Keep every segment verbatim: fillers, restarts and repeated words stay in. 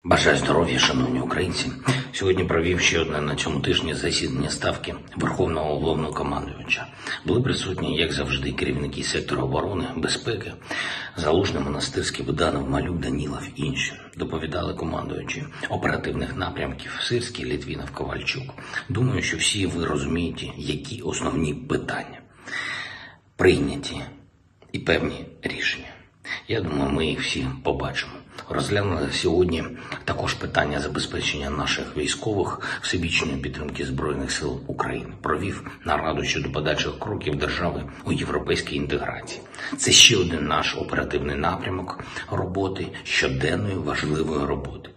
Бажаю здоров'я, шановні українці. Сьогодні провів ще одне на цьому тижні засідання Ставки Верховного Головнокомандувача. Були присутні, як завжди, керівники сектору оборони, безпеки, Залужний, Монастирський, Буданов, Малюк, Данілов і інші. Доповідали командуючі оперативних напрямків Сирський, Літвінов, Ковальчук. Думаю, що всі ви розумієте, які основні питання прийняті і певні рішення. Я думаю, ми їх всі побачимо. Розглянули сьогодні також питання забезпечення наших військових всебічної підтримки Збройних сил України. Провів нараду щодо подальших кроків держави у європейській інтеграції. Це ще один наш оперативний напрямок роботи, щоденної важливої роботи.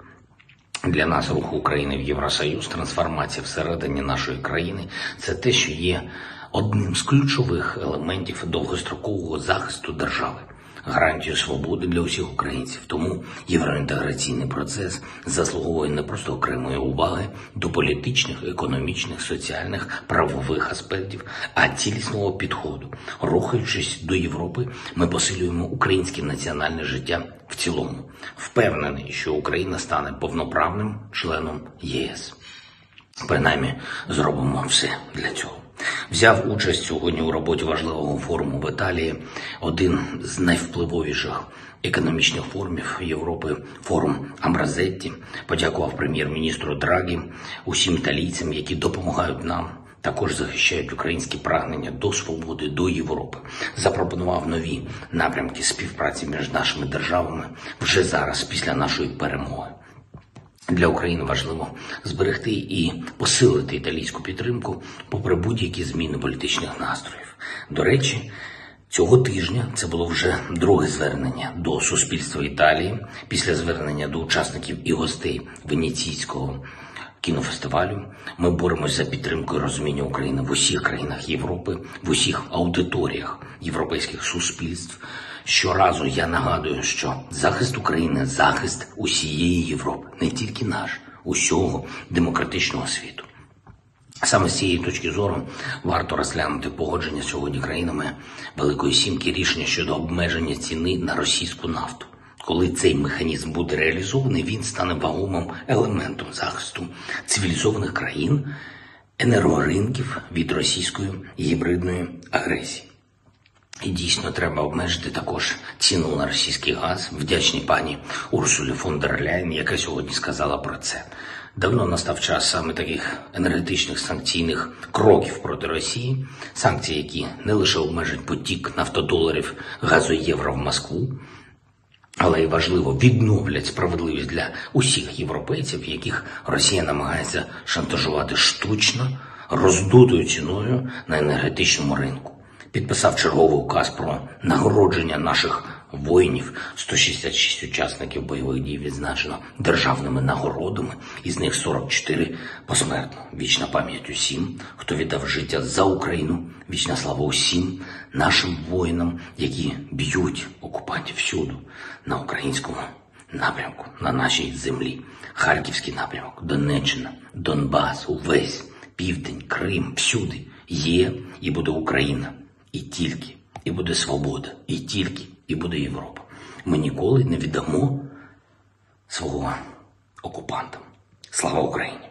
Для нас рух України в Євросоюз, трансформація всередині нашої країни – це те, що є одним з ключових елементів довгострокового захисту держави. Гарантію свободи для усіх українців. Тому євроінтеграційний процес заслуговує не просто окремої уваги до політичних, економічних, соціальних, правових аспектів, а цілісного підходу. Рухаючись до Європи, ми посилюємо українське національне життя в цілому. Впевнений, що Україна стане повноправним членом ЄС. Принаймні, зробимо все для цього. Взяв участь сьогодні у роботі важливого форуму в Італії, один з найвпливовіших економічних форумів Європи, форум Амбразетті. Подякував прем'єр-міністру Драгі, усім італійцям, які допомагають нам, також захищають українські прагнення до свободи, до Європи. Запропонував нові напрямки співпраці між нашими державами вже зараз, після нашої перемоги. Для України важливо зберегти і посилити італійську підтримку попри будь-які зміни політичних настроїв. До речі, цього тижня це було вже друге звернення до суспільства Італії після звернення до учасників і гостей Венеційського кінофестивалю. Ми боремось за підтримку і розуміння України в усіх країнах Європи, в усіх аудиторіях європейських суспільств. Щоразу я нагадую, що захист України – захист усієї Європи, не тільки наш, усього демократичного світу. Саме з цієї точки зору варто розглянути погодження сьогодні країнами Великої Сімки рішення щодо обмеження ціни на російську нафту. Коли цей механізм буде реалізований, він стане вагомим елементом захисту цивілізованих країн, енергоринків від російської гібридної агресії. І дійсно треба обмежити також ціну на російський газ. Вдячний пані Урсулі фон дер Ляєн, яка сьогодні сказала про це. Давно настав час саме таких енергетичних санкційних кроків проти Росії. Санкції, які не лише обмежать потік нафтодоларів, газу євро в Москву, але й важливо відновлять справедливість для усіх європейців, яких Росія намагається шантажувати штучно, роздутою ціною на енергетичному ринку. Підписав черговий указ про нагородження наших воїнів. сто шістдесят шість учасників бойових дій відзначено державними нагородами, із них сорок чотири посмертно. Вічна пам'ять усім, хто віддав життя за Україну. Вічна слава усім нашим воїнам, які б'ють окупантів всюди, на українському напрямку, на нашій землі. Харківський напрямок, Донеччина, Донбас, увесь Південь, Крим, всюди є і буде Україна. І тільки, і буде свобода, і тільки, і буде Європа. Ми ніколи не віддамо свого окупантам. Слава Україні!